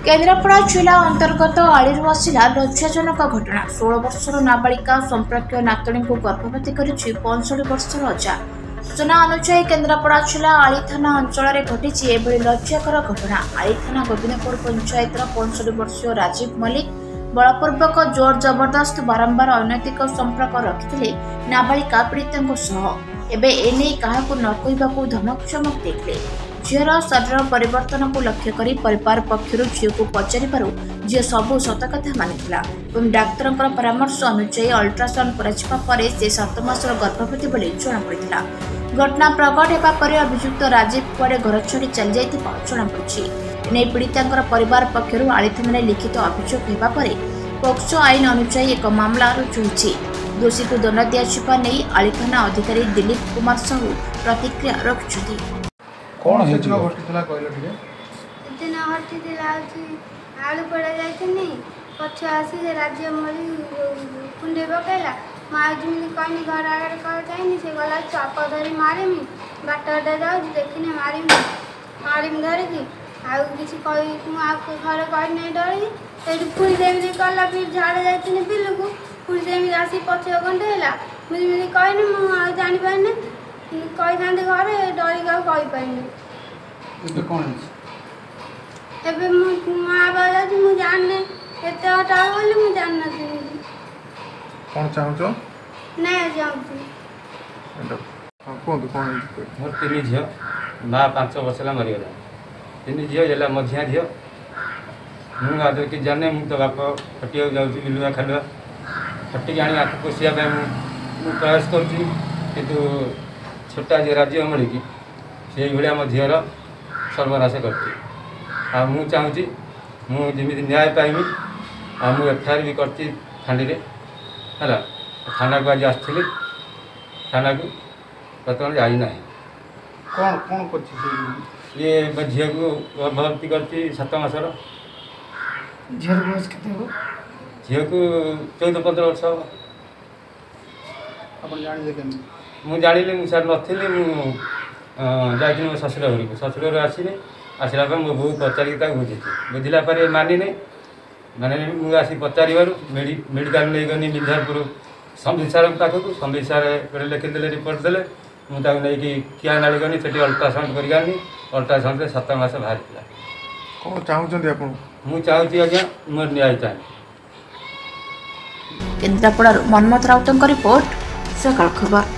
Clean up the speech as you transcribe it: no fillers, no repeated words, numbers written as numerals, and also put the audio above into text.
केन्द्रापड़ा जिला अंतर्गत आलीरू आसला लज्जाजनक घटना। 16 वर्षर नाबालिका संपर्कीय नातुणी को गर्भवती करिछि 65 वर्षर अजा। सूचना अनुसार केन्द्रापड़ा जिला आली थाना अंचल घटी एभली लज्जाकर घटना। आली थाना गोविंदपुर पंचायत 65 वर्षीय राजीव मल्लिक बलपूर्वक जोर जबरदस्त बारंबार अनैतिक संपर्क रखिथिले नाबालिका पीड़िता सह। एबे एने काहाकू न कहबाकू धमक चमक देथिले। झीर शरीर परिवर्तन को लक्ष्य कर परिवार पक्षर झील को पचारू झी सबू सतकथा मानिला और डाक्तर परामर्श अनुसार अल्ट्रासाउंड करे से 7 मासर गर्भवती बोली जमापड़ा। घटना प्रकट होगा अभियुक्त राजीव कुआड़े घर छाड़ी चली जाता जमापड़ी। पीड़िता परिवार पक्षर आली थाना लिखित अभियोग होगा पोक्सो आईन अनुसार एक मामला रुजु होती। दोषी को दंड दिया नहीं आली थाना अधिकारी दिलीप कुमार साहू प्रतिक्रिया रखुंट। कौन है जो घटितला कहलो ठीक दिन घटितला आलू पड़ा जाइतनी पछ आसी राज्य मरी कुंडे पकेला माजुनी कहनी घर आगे कह जाइनी से गला चाप धरी मारिमी बाटटा जाऊ देखने मारिमी मारिमी धरिकी आउ किसी कही आपको घर कह नहीं डरी से पुरी देवी कला फिर झाड़ जाइतनी बिलू पुरी देवी आसी पछ घंटे है मुझे कहनी मुझे जापारे कही था घरे डरिक कहीपारे एबे माँ बाबा मुझे जानने एत हटा बोली मुझे जानना कौन चाहूँ नहीं चाहूँ मोर 3 झील माँ 5 वर्ष है मरीगला 3 झील मझिया झील मुझे कि जाने मुझे तो बाप खटिया जाऊँ बिलुआ खालुआ खटिक आनी आँख पोषापी मुझे प्रयास करूँ छोटा झी राज्य मिली से भाया मो झीर सर्वनाश कर चाहूँगी मुझे न्याय पाइबी मुझे एफआईआर भी करती थाने है थाना को आज आसती थाना को बर्तमान जाई ना कौन कौन कर ये झील को गर्भवती कर 7 मासर झील बयस के झील को 14-15 वर्ष हम आप जान मुझे जानी मुझे नी जाइए मो शशुर घर को शशुर घर आसला मो बो पचारिक बुझी बुझला मानी माने मुझे आसी पचार मेडिकल नहीं गनी बिंझारपुर संबित सार पाखक संबित सार लिखिदे रिपोर्ट देले मुझे नहीं किया नाली गनी से अल्ट्रासाउंड कर अल्ट्रासाउंड 7 मास बाहर कौन चाहूँगी आप मुझे चाहूँगी आज्ञा मोर न्याय चाहे। केन्द्रापड़ा मनमथ राउत रिपोर्ट सकाल खबर।